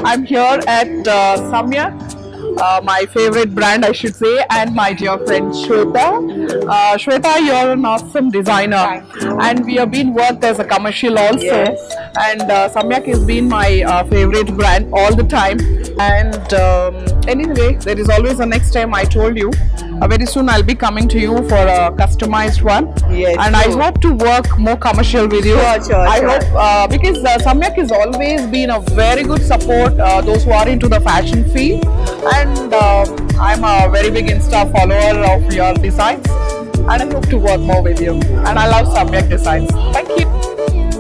I'm here at Samyakk, my favorite brand, I should say, and my dear friend Shweta. Shweta, you're an awesome designer, and we have been worked as a commercial also. Yes. And Samyakk has been my favorite brand all the time. And anyway, there is always a next time. I told you. Very soon I'll be coming to you for a customized one. Yes, and sure. I hope to work more commercial with you. Sure. I hope because Samyakk has always been a very good support those who are into the fashion field, and I'm a very big Insta follower of your designs, and I hope to work more with you. And I love Samyakk designs. Thank you.